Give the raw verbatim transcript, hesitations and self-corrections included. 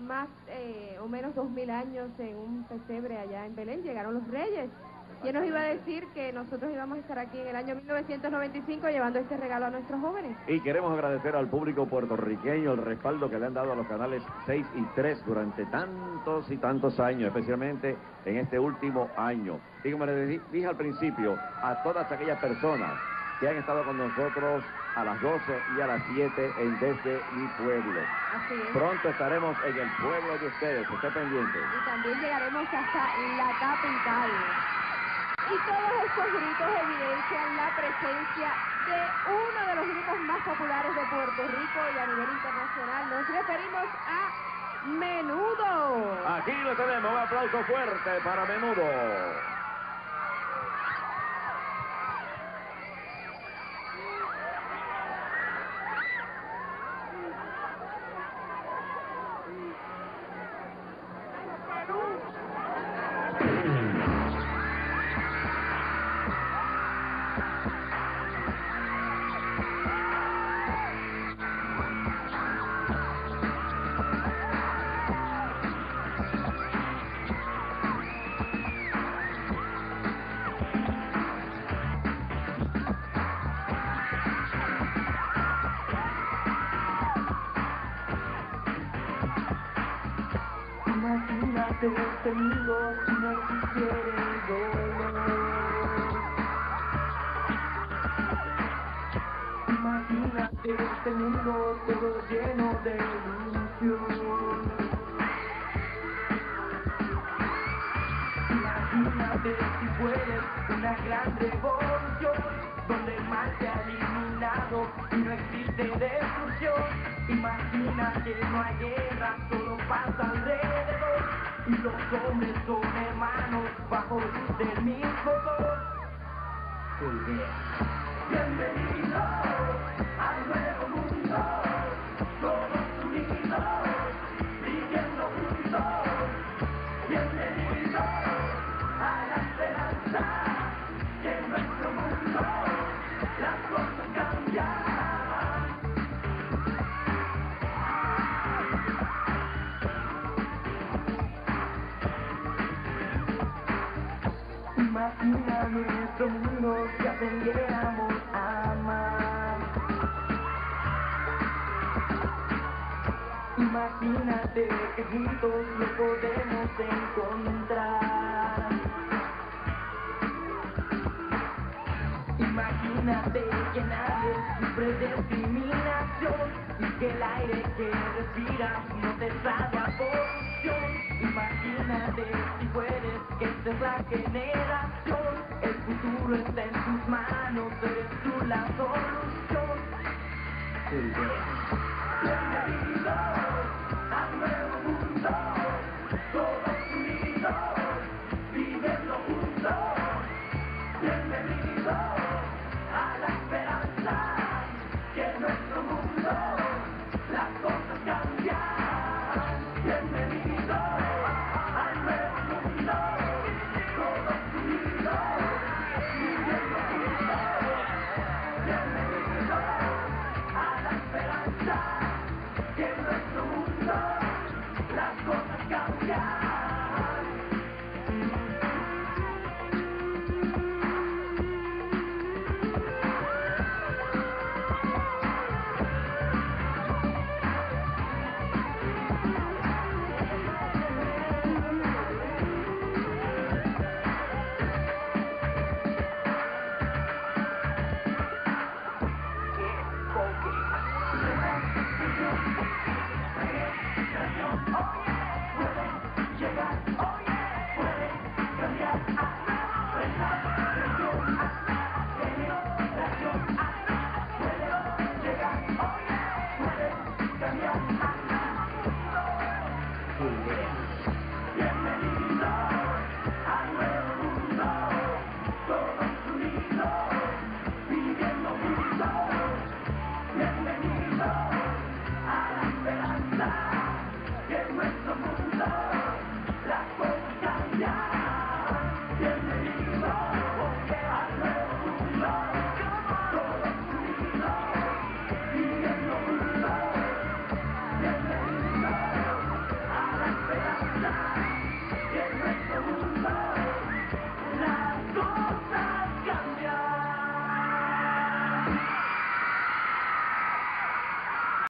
más eh, o menos dos mil años en un pesebre allá en Belén, llegaron los reyes. ¿Quién nos iba a decir que nosotros íbamos a estar aquí en el año mil novecientos noventa y cinco llevando este regalo a nuestros jóvenes? Y queremos agradecer al público puertorriqueño el respaldo que le han dado a los canales seis y tres durante tantos y tantos años, especialmente en este último año. Y como les dije al principio, a todas aquellas personas que han estado con nosotros a las doce y a las siete en Desde Mi Pueblo. Así es. Pronto estaremos en el pueblo de ustedes, esté pendiente. Y también llegaremos hasta la capital. Y todos estos gritos evidencian la presencia de uno de los grupos más populares de Puerto Rico y a nivel internacional. Nos referimos a Menudo. Aquí lo tenemos, un aplauso fuerte para Menudo. Imagínate este mundo si no existiera el dolor. Imagínate este mundo todo lleno de ilusión. Imagínate si puedes una gran revolución donde el mal se ha eliminado y no existe destrucción. Imagina que no hay guerra, solo paz alrededor y los hombres son hermanos bajo luz del mismo sol. Bienvenidos al nuevo mundo, todos unidos, viviendo juntos. Bienvenidos a la esperanza, que en nuestro mundo las cosas cambian. Imagina nuestro mundo si aprendiéramos a amar. Imagínate que juntos lo podemos encontrar. Imagínate que nadie sufre discriminación y que el aire que respiras no te sabe a polución. Imagínate si puedes que esta es la generación, el futuro está en tus manos, eres tú la solución. Bienvenidos al nuevo mundo, todos unidos, viviendo juntos. Bienvenidos a la esperanza, que en nuestro mundo las cosas cambian. Bienvenidos al nuevo mundo, todos unidos, viviendo juntos. Bienvenidos a la esperanza, que en nuestro mundo las cosas cambian.